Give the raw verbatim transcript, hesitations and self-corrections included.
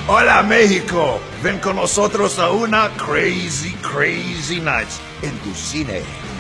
Hola México, ven con nosotros a una Crazy Crazy Nights en tu cine.